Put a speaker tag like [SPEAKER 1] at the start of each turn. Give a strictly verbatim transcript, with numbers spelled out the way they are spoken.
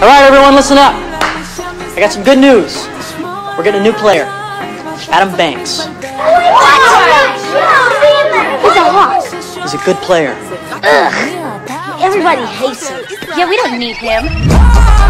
[SPEAKER 1] All right, everyone, listen up. I got some good news. We're getting a new player, Adam Banks.
[SPEAKER 2] Who's that rock?
[SPEAKER 1] He's a good player.
[SPEAKER 2] Ugh. Everybody hates him. Yeah, we don't need him.